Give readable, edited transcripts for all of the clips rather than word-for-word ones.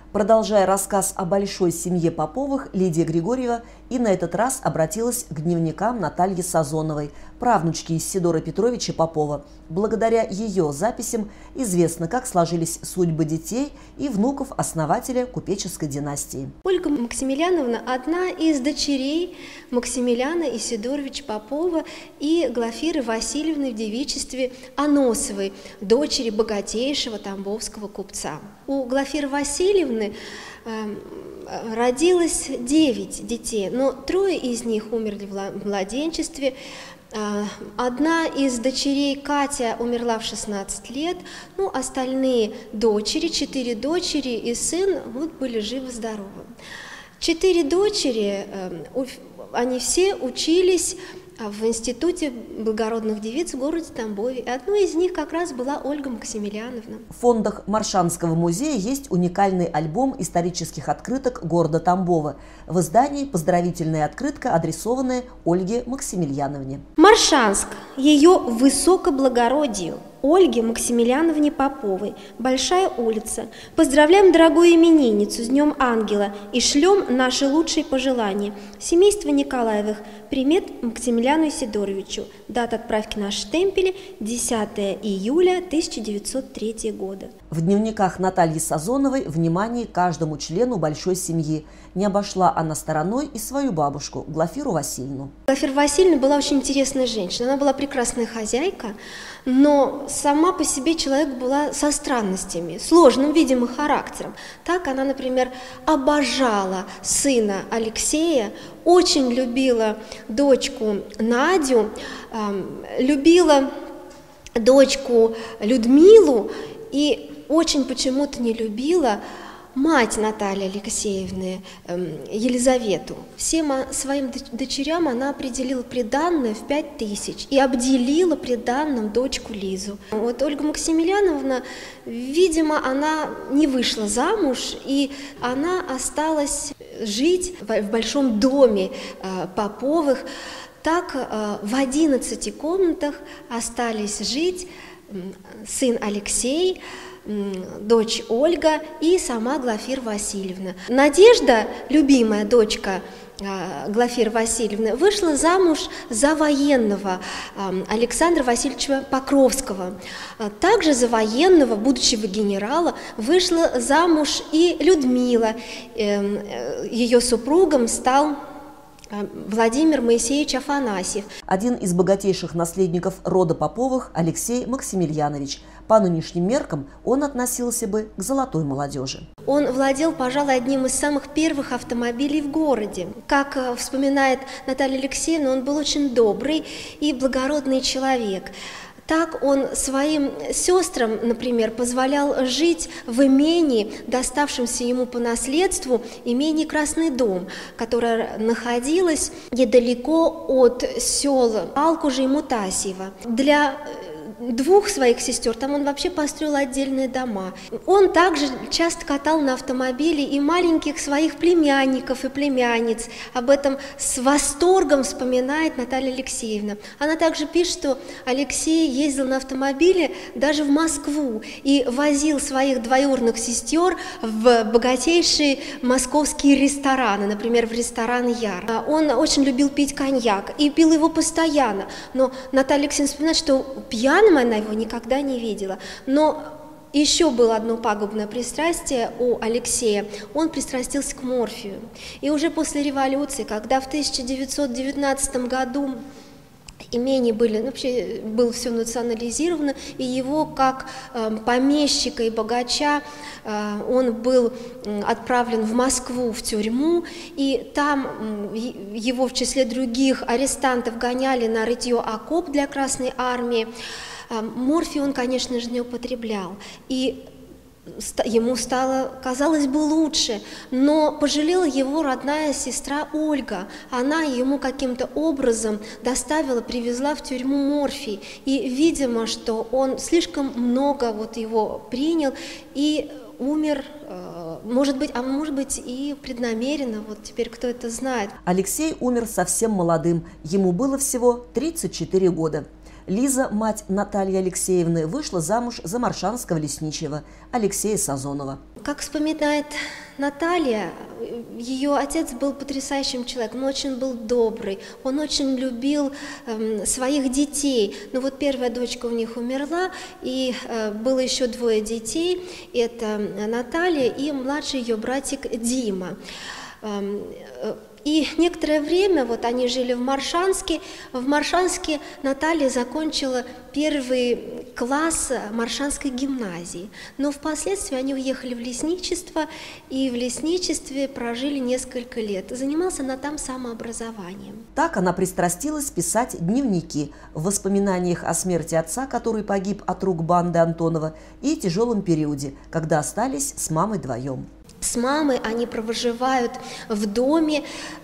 Продолжая рассказ о большой семье Поповых, Лидия Григорьева и на этот раз обратилась к дневникам Натальи Сазоновой, правнучки Исидора Петровича Попова. Благодаря ее записям известно, как сложились судьбы детей и внуков основателя купеческой династии. Ольга Максимилиановна – одна из дочерей Максимилиана Исидоровича Попова и Глафиры Васильевны в девичестве Аносовой, дочери богатейшего тамбовского купца. У Глафиры Васильевны родилось 9 детей, но 3 из них умерли в младенчестве. Одна из дочерей, Катя, умерла в 16 лет, ну, остальные дочери, 4 дочери и сын были живы-здоровы. 4 дочери, они все учились в Институте благородных девиц в городе Тамбове. И одной из них как раз была Ольга Максимилиановна. В фондах Маршанского музея есть уникальный альбом исторических открыток города Тамбова. В издании поздравительная открытка, адресованная Ольге Максимилиановне. Маршанск, ее высокоблагородию, Ольге Максимилиановне Поповой, Большая улица. Поздравляем дорогую именинницу с Днем Ангела и шлем наши лучшие пожелания. Семейство Николаевых. Примет Максимилиану Исидоровичу. Дата отправки на штемпеле 10 июля 1903 года. В дневниках Натальи Сазоновой внимание каждому члену большой семьи. Не обошла она стороной и свою бабушку, Глафиру Васильевну. Глафира Васильевна была очень интересная женщина. Она была прекрасная хозяйка, но сама по себе человек была со странностями, сложным, видимо, характером. Так она, например, обожала сына Алексея, очень любила дочку Надю, любила дочку Людмилу и очень почему-то не любила мать Натальи Алексеевны, Елизавету. Всем своим дочерям она определила приданное в 5000 и обделила приданным дочку Лизу. Вот Ольга Максимилиановна, видимо, она не вышла замуж, и она осталась жить в большом доме Поповых. Так в 11 комнатах остались жить сын Алексей, дочь Ольга и сама Глафира Васильевна. Надежда, любимая дочка Глафиры Васильевны, вышла замуж за военного Александра Васильевича Покровского. Также за военного, будущего генерала, вышла замуж и Людмила. Ее супругом стал Владимир Моисеевич Афанасьев. Один из богатейших наследников рода Поповых – Алексей Максимилианович. По нынешним меркам он относился бы к золотой молодежи. Он владел, пожалуй, одним из самых первых автомобилей в городе. Как вспоминает Наталья Алексеевна, он был очень добрый и благородный человек. Так он своим сестрам, например, позволял жить в имении, доставшемся ему по наследству, имении Красный дом, которое находилось недалеко от сел Алкужа и Мутасьева. Для 2 своих сестер там он вообще построил отдельные дома. Он также часто катал на автомобиле и маленьких своих племянников и племянниц. Об этом с восторгом вспоминает Наталья Алексеевна. Она также пишет, что Алексей ездил на автомобиле даже в Москву и возил своих двоюродных сестер в богатейшие московские рестораны, например, в ресторан «Яр». Он очень любил пить коньяк и пил его постоянно. Но Наталья Алексеевна вспоминает, что пьяным она его никогда не видела. Но еще было одно пагубное пристрастие у Алексея. Он пристрастился к морфию. И уже после революции, когда в 1919 году имения были, вообще было все национализировано, и его как помещика и богача он был отправлен в Москву в тюрьму, и там его в числе других арестантов гоняли на рытье окоп для Красной армии. Морфий он, конечно же, не употреблял, и ему стало, казалось бы, лучше, но пожалела его родная сестра Ольга. Она ему каким-то образом доставила, привезла в тюрьму морфий, и, видимо, что он слишком много его принял и умер, может быть и преднамеренно, теперь кто это знает. Алексей умер совсем молодым, ему было всего 34 года. Лиза, мать Натальи Алексеевны, вышла замуж за маршанского лесничего Алексея Сазонова. Как вспоминает Наталья, ее отец был потрясающим человеком, он очень был добрый, он очень любил своих детей. Но вот первая дочка у них умерла, и было еще двое детей, это Наталья и младший ее братик Дима. И некоторое время вот они жили в Моршанске. В Моршанске Наталья закончила первый класс Моршанской гимназии. Но впоследствии они уехали в лесничество, и в лесничестве прожили несколько лет. Занималась она там самообразованием. Так она пристрастилась писать дневники в воспоминаниях о смерти отца, который погиб от рук банды Антонова, и тяжелом периоде, когда остались с мамой вдвоем. С мамой они проживают в доме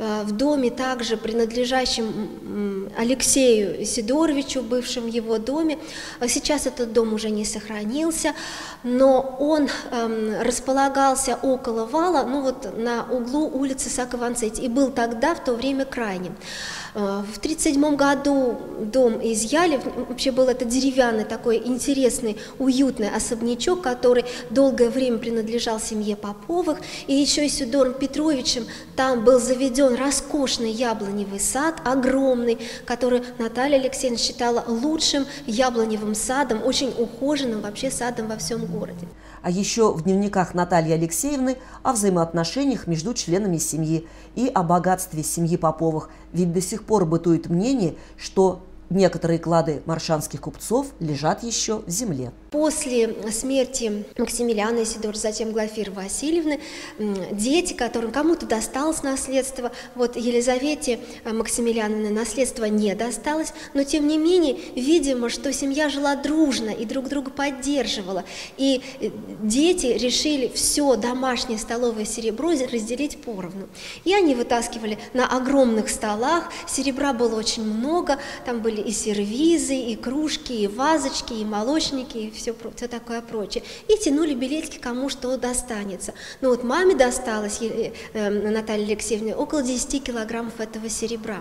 также принадлежащем Алексею Сидоровичу, бывшем его доме. Сейчас этот дом уже не сохранился, но он располагался около вала, ну вот на углу улицы Сакованцетти, и был тогда в то время крайним. В 1937 году дом изъяли, вообще был это деревянный такой интересный, уютный особнячок, который долгое время принадлежал семье Поповых, и еще и с Сидором Петровичем там был заведен роскошный яблоневый сад, огромный, который Наталья Алексеевна считала лучшим яблоневым садом, очень ухоженным вообще садом во всем городе. А еще в дневниках Натальи Алексеевны о взаимоотношениях между членами семьи и о богатстве семьи Поповых, ведь до сих пор бытует мнение, что некоторые клады маршанских купцов лежат еще в земле. После смерти Максимилиана Исидора, затем Глафиры Васильевны, дети, которым кому-то досталось наследство, вот Елизавете Максимилиановне наследство не досталось, но тем не менее, видимо, что семья жила дружно и друг друга поддерживала, и дети решили все домашнее столовое серебро разделить поровну. И они вытаскивали на огромных столах, серебра было очень много, там были и сервизы, и кружки, и вазочки, и молочники, и все такое прочее. И тянули билетики, кому что достанется. Ну вот маме досталось, Наталье Алексеевне, около 10 килограммов этого серебра.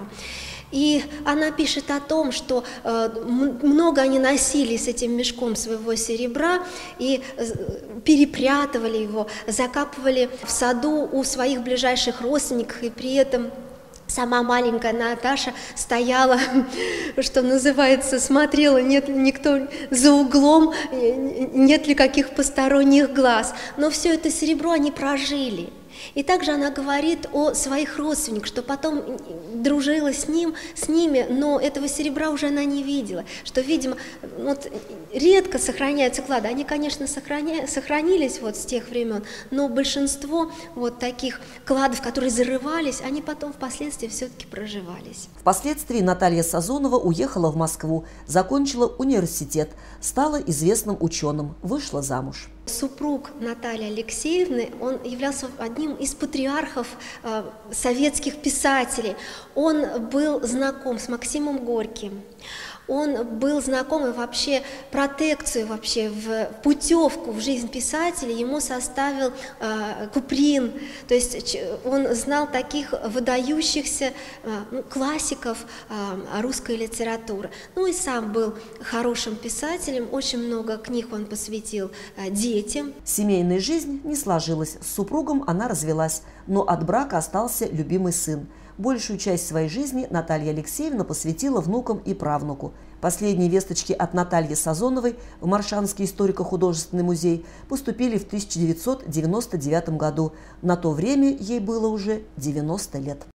И она пишет о том, что много они носили с этим мешком своего серебра и перепрятывали его, закапывали в саду у своих ближайших родственников, и при этом сама маленькая Наташа стояла, что называется, смотрела, нет ли никто за углом, нет ли каких посторонних глаз. Но все это серебро они прожили. И также она говорит о своих родственниках, что потом дружила с ними, но этого серебра уже она не видела, что, видимо, вот, редко сохраняются клады. Они, конечно, сохранились вот с тех времен, но большинство вот таких кладов, которые зарывались, они потом впоследствии все-таки проживались. Впоследствии Наталья Сазонова уехала в Москву, закончила университет, стала известным ученым, вышла замуж. Супруг Натальи Алексеевны, он являлся одним из патриархов советских писателей. Он был знаком с Максимом Горьким. Он был знаком, и вообще протекцию, вообще в путевку в жизнь писателя ему составил Куприн. То есть он знал таких выдающихся классиков русской литературы. Ну и сам был хорошим писателем, очень много книг он посвятил детям. Семейная жизнь не сложилась, с супругом она развелась, но от брака остался любимый сын. Большую часть своей жизни Наталья Алексеевна посвятила внукам и правнуку. Последние весточки от Натальи Сазоновой в Моршанский историко-художественный музей поступили в 1999 году. На то время ей было уже 90 лет.